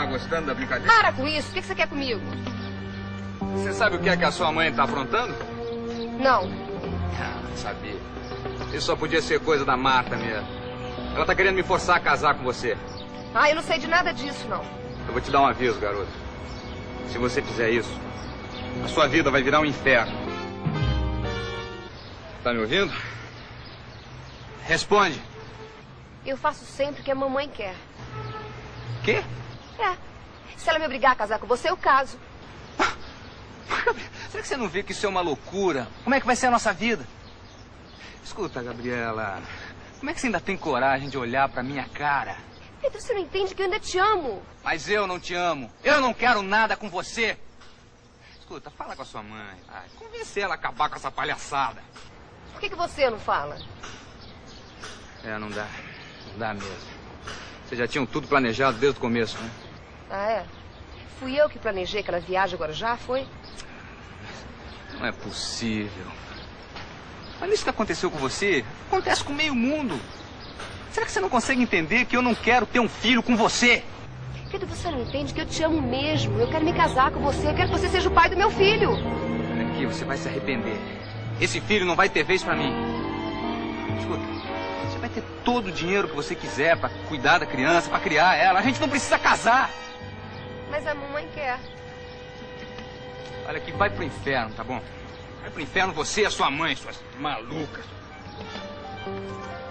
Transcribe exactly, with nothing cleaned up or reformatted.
gostando da brincadeira? Para com isso. O que você quer comigo? Você sabe o que é que a sua mãe tá aprontando? Não. Ah, sabia. Isso só podia ser coisa da Marta mesmo. Ela tá querendo me forçar a casar com você. Ah, eu não sei de nada disso, não. Eu vou te dar um aviso, garoto. Se você fizer isso, a sua vida vai virar um inferno. Tá me ouvindo? Responde. Eu faço sempre o que a mamãe quer. Quê? É. Se ela me obrigar a casar com você, eu caso. Será que você não vê que isso é uma loucura? Como é que vai ser a nossa vida? Escuta, Gabriela. Como é que você ainda tem coragem de olhar pra minha cara? Pedro, você não entende que eu ainda te amo. Mas eu não te amo. Eu não quero nada com você. Escuta, fala com a sua mãe. Vai. Convence ela a acabar com essa palhaçada. Por que, que você não fala? É, não dá. Não dá mesmo. Vocês já tinham tudo planejado desde o começo, né? Ah, é? Fui eu que planejei aquela viagem agora já, foi? Não é possível. Mas isso que aconteceu com você, acontece com meio mundo. Será que você não consegue entender que eu não quero ter um filho com você? Pedro, você não entende que eu te amo mesmo. Eu quero me casar com você. Eu quero que você seja o pai do meu filho. Olha aqui, você vai se arrepender. Esse filho não vai ter vez pra mim. Escuta, você vai ter todo o dinheiro que você quiser pra cuidar da criança, pra criar ela. A gente não precisa casar. Mas a mamãe quer. Olha aqui, vai pro inferno, tá bom? Vai pro inferno você e a sua mãe, suas malucas.